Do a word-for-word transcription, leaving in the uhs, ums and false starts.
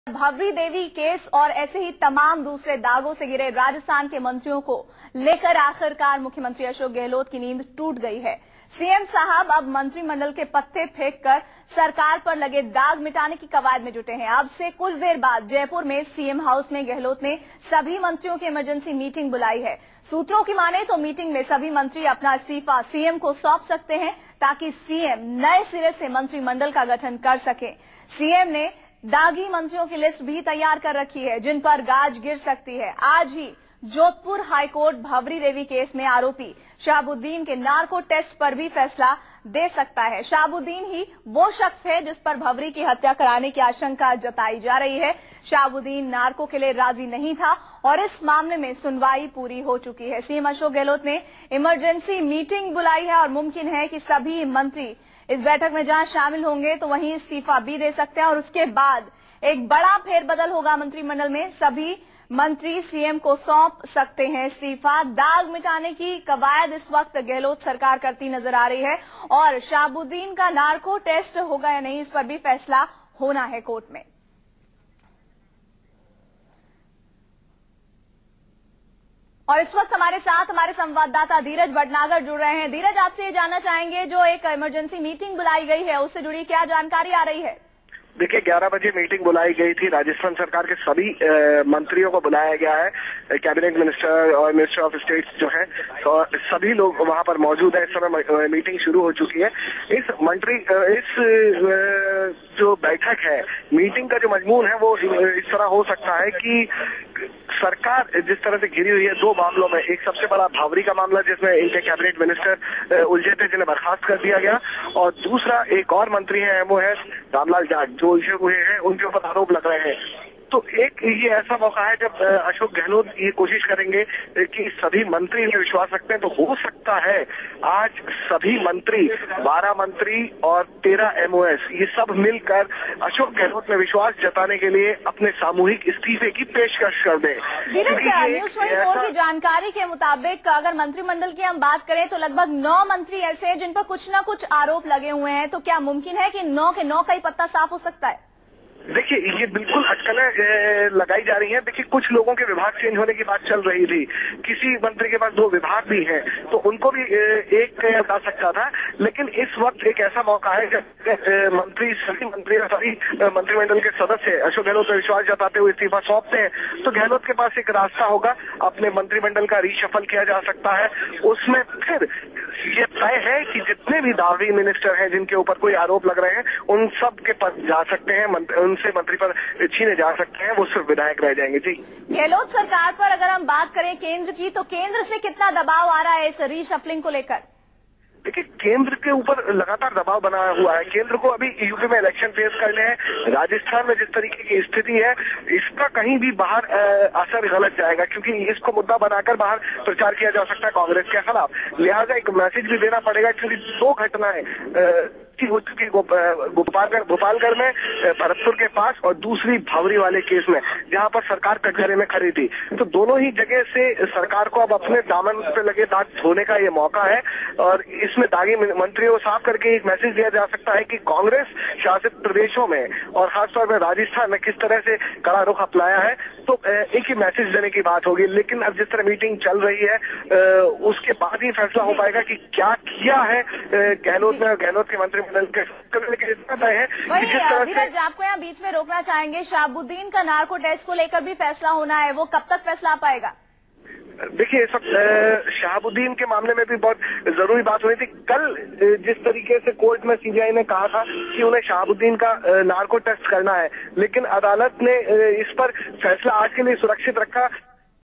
Bhavari Devi case और ऐसे ही तमाम दूसरे दागों से घिरे राजस्थान के मंत्रियों को लेकर आखिरकार मुख्यमंत्री अशोक गहलोत की नींद टूट गई है। सीएम साहब अब मंत्रिमंडल के पत्ते फेंककर सरकार पर लगे दाग मिटाने की कवायद में जुटे हैं। अब से कुछ देर बाद जयपुर में सीएम हाउस में गहलोत ने सभी मंत्रियों की इमरजेंसी मीटिंग बुलाई है। सूत्रों की माने तो मीटिंग में सभी मंत्री अपना इस्तीफा सीएम को सौंप सकते हैं ताकि सीएम नए सिरे से मंत्रिमंडल का गठन कर सके। सीएम ने दागी मंत्रियों की लिस्ट भी तैयार कर रखी है जिन पर गाज गिर सकती है। आज ही जोधपुर हाईकोर्ट भवरी देवी केस में आरोपी शहाबुद्दीन के नार्को टेस्ट पर भी फैसला दे सकता है। शहाबुद्दीन ही वो शख्स है जिस पर भवरी की हत्या कराने की आशंका जताई जा रही है। शहाबुद्दीन नार्को के लिए राजी नहीं था और इस मामले में सुनवाई पूरी हो चुकी है। सीएम अशोक गहलोत ने इमरजेंसी मीटिंग बुलाई है और मुमकिन है कि सभी मंत्री इस बैठक में जहां शामिल होंगे तो वहीं इस्तीफा भी दे सकते हैं और उसके बाद एक बड़ा फेरबदल होगा मंत्रिमंडल में। सभी मंत्री सीएम को सौंप सकते हैं इस्तीफा। दाग मिटाने की कवायद इस वक्त गहलोत सरकार करती नजर आ रही है और शहाबुद्दीन का नार्को टेस्ट होगा या नहीं इस पर भी फैसला होना है कोर्ट में। और इस वक्त हमारे साथ हमारे संवाददाता धीरज भटनागर जुड़ रहे हैं। धीरज, आपसे ये जानना चाहेंगे जो एक इमरजेंसी मीटिंग बुलाई गई है उससे जुड़ी क्या जानकारी आ रही है? देखिए, ग्यारह बजे मीटिंग बुलाई गई थी। राजस्थान सरकार के सभी आ, मंत्रियों को बुलाया गया है। कैबिनेट मिनिस्टर और मिनिस्टर ऑफ स्टेट्स जो है तो सभी लोग वहां पर मौजूद है। इस समय मीटिंग शुरू हो चुकी है। इस मंत्री इस जो बैठक है, मीटिंग का जो मजमून है वो इस तरह हो सकता है कि सरकार जिस तरह से घिरी हुई है दो मामलों में, एक सबसे बड़ा भावरी का मामला जिसमें इनके कैबिनेट मिनिस्टर उलझे थे जिन्हें बर्खास्त कर दिया गया, और दूसरा एक और मंत्री है वो है रामलाल जाट जो उलझे हुए हैं, उनके ऊपर आरोप लग रहे हैं। तो एक ये ऐसा मौका है जब अशोक गहलोत ये कोशिश करेंगे कि सभी मंत्री इन्हें विश्वास रखते हैं। तो हो सकता है आज सभी मंत्री, बारह मंत्री और तेरह एमओएस, ये सब मिलकर अशोक गहलोत में विश्वास जताने के लिए अपने सामूहिक इस्तीफे की पेशकश कर दें। न्यूज ट्वेंटी फोर की जानकारी के मुताबिक अगर मंत्रिमंडल की हम बात करें तो लगभग नौ मंत्री ऐसे हैं जिन पर कुछ न कुछ आरोप लगे हुए हैं। तो क्या मुमकिन है कि नौ के नौ का ही पत्ता साफ हो सकता है? देखिए, ये बिल्कुल अटकलें लगाई जा रही हैं। देखिए, कुछ लोगों के विभाग चेंज होने की बात चल रही थी। किसी मंत्री के पास दो विभाग भी हैं तो उनको भी एक जा सकता था, लेकिन इस वक्त एक ऐसा मौका है जब मंत्री सभी मंत्री सभी मंत्रिमंडल के सदस्य अशोक गहलोत पर विश्वास जताते हुए इस्तीफा सौंपते हैं तो गहलोत के पास एक रास्ता होगा। अपने मंत्रिमंडल का रीशफल किया जा सकता है। उसमें फिर ये तय है कि जितने भी दागी मिनिस्टर हैं जिनके ऊपर कोई आरोप लग रहे हैं उन सब के पद जा सकते हैं, उनसे मंत्री पर छीने जा सकते हैं, वो सिर्फ विधायक रह जाएंगे। जी, गहलोत सरकार पर अगर हम बात करें केंद्र की तो केंद्र से कितना दबाव आ रहा है इस रीशफलिंग को लेकर? देखिए, केंद्र के ऊपर लगातार दबाव बना हुआ है। केंद्र को अभी यूपी में इलेक्शन फेस करने हैं। राजस्थान में जिस तरीके की स्थिति है इसका कहीं भी बाहर असर गलत जाएगा क्योंकि इसको मुद्दा बनाकर बाहर प्रचार किया जा सकता है कांग्रेस के खिलाफ। लिहाजा एक मैसेज भी देना पड़ेगा क्योंकि दो घटनाएं हो चुकी गोपालगढ़ गोपालगढ़ में भरतपुर के पास और दूसरी भावरी वाले केस में जहां पर सरकार कटघरे में खड़ी थी। तो दोनों ही जगह से सरकार को अब अपने दामन पे लगे दाग धोने का ये मौका है और इसमें दागी मंत्रियों को साफ करके एक मैसेज दिया जा सकता है कि कांग्रेस शासित प्रदेशों में और खासतौर पर राजस्थान में किस तरह से कड़ा रुख अपनाया है। तो एक ही मैसेज देने की बात होगी। लेकिन अब जिस तरह मीटिंग चल रही है उसके बाद ही फैसला हो पाएगा कि क्या किया है गहलोत ने, गहलोत के मंत्री है। धीरज, आपको यहाँ बीच में रोकना चाहेंगे। शहाबुद्दीन का नार्को टेस्ट को लेकर भी फैसला होना है, वो कब तक फैसला आ पाएगा? देखिए, सब शहाबुद्दीन के मामले में भी बहुत जरूरी बात हुई थी। कल जिस तरीके से कोर्ट में सीबीआई ने कहा था कि उन्हें शहाबुद्दीन का नार्को टेस्ट करना है, लेकिन अदालत ने इस पर फैसला आज के लिए सुरक्षित रखा।